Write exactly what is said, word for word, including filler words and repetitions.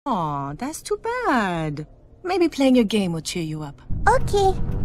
Aw, that's too bad. Maybe playing your game will cheer you up. Okay.